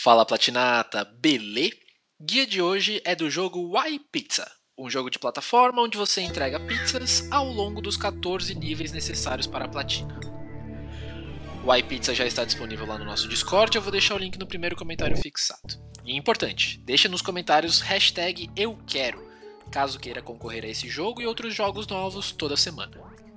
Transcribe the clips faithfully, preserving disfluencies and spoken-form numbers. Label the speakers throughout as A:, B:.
A: Fala Platinata, belê? Guia de hoje é do jogo Why Pizza, um jogo de plataforma onde você entrega pizzas ao longo dos quatorze níveis necessários para a platina. O Why Pizza já está disponível lá no nosso Discord, eu vou deixar o link no primeiro comentário fixado. E importante, deixa nos comentários hashtag eu quero, caso queira concorrer a esse jogo e outros jogos novos toda semana.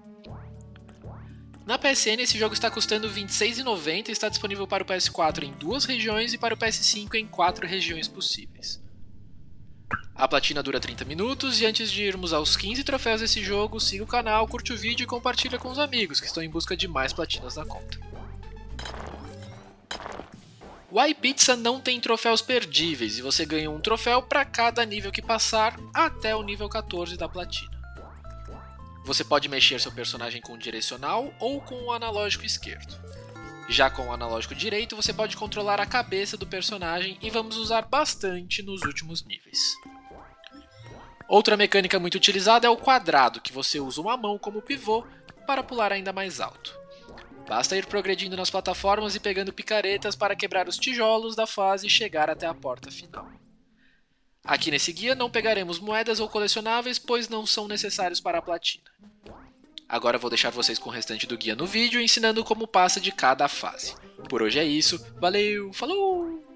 A: Na P S N esse jogo está custando vinte e seis reais e noventa centavos e está disponível para o P S quatro em duas regiões e para o P S cinco em quatro regiões possíveis. A platina dura trinta minutos e antes de irmos aos quinze troféus desse jogo, siga o canal, curte o vídeo e compartilha com os amigos que estão em busca de mais platinas na conta. O Why Pizza não tem troféus perdíveis e você ganha um troféu para cada nível que passar até o nível quatorze da platina. Você pode mexer seu personagem com o direcional ou com o analógico esquerdo. Já com o analógico direito, você pode controlar a cabeça do personagem e vamos usar bastante nos últimos níveis. Outra mecânica muito utilizada é o quadrado, que você usa uma mão como pivô para pular ainda mais alto. Basta ir progredindo nas plataformas e pegando picaretas para quebrar os tijolos da fase e chegar até a porta final. Aqui nesse guia não pegaremos moedas ou colecionáveis, pois não são necessários para a platina. Agora vou deixar vocês com o restante do guia no vídeo, ensinando como passa de cada fase. Por hoje é isso, valeu, falou!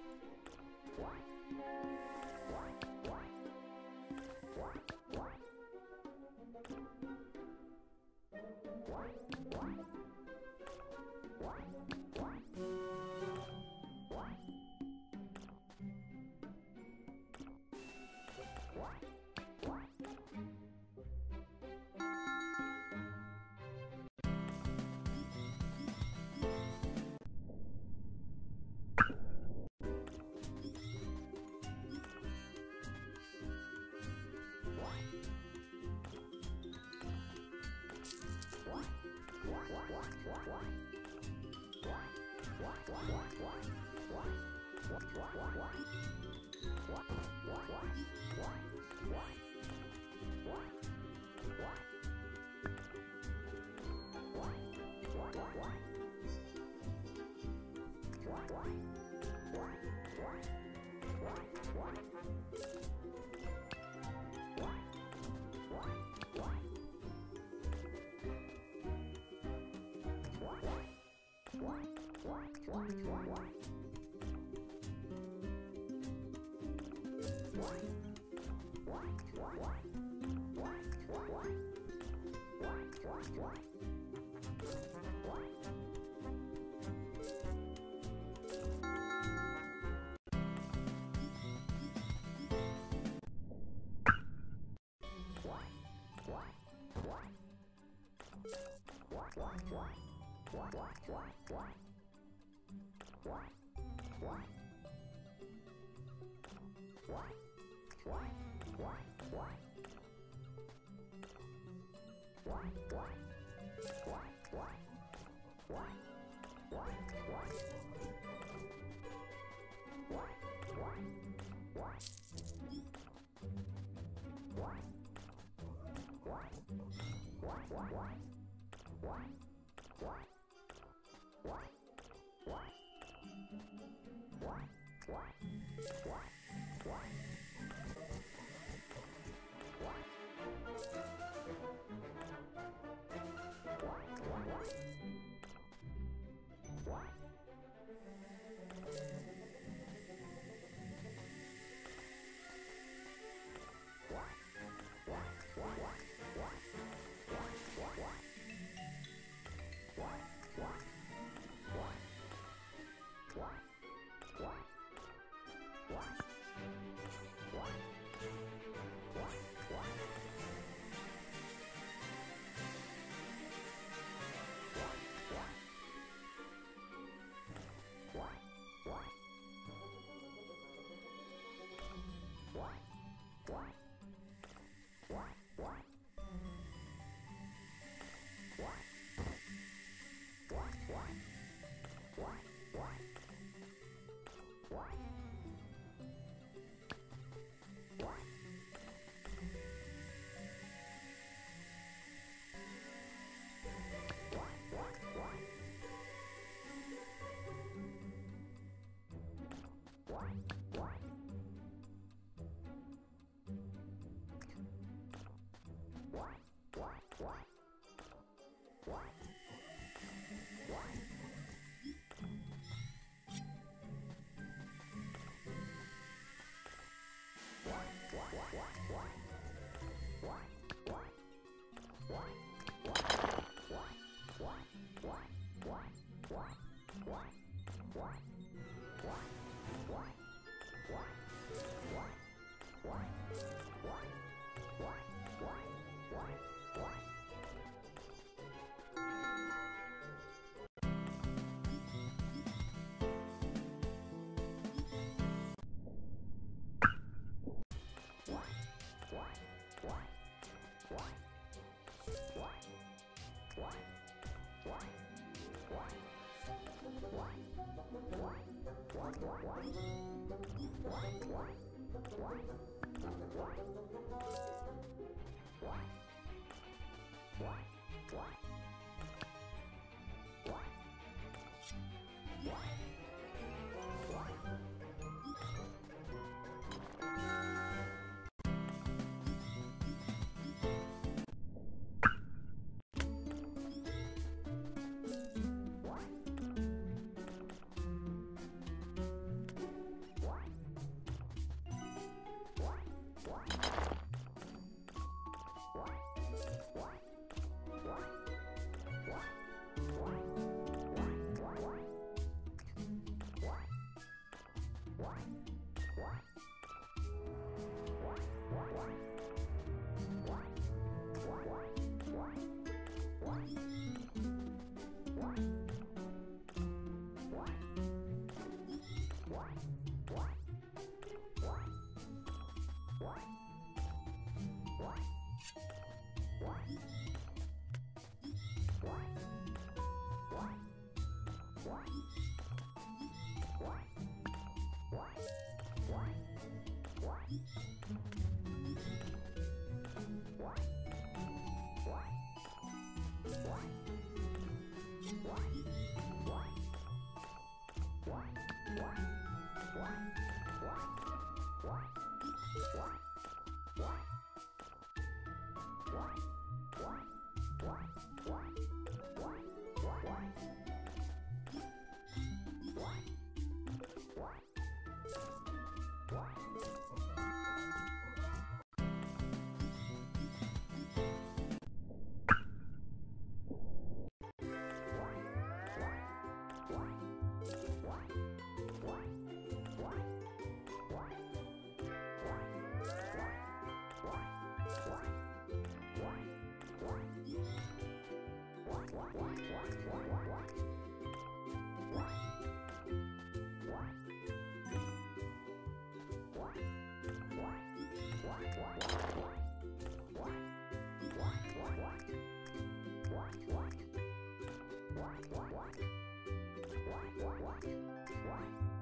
B: What?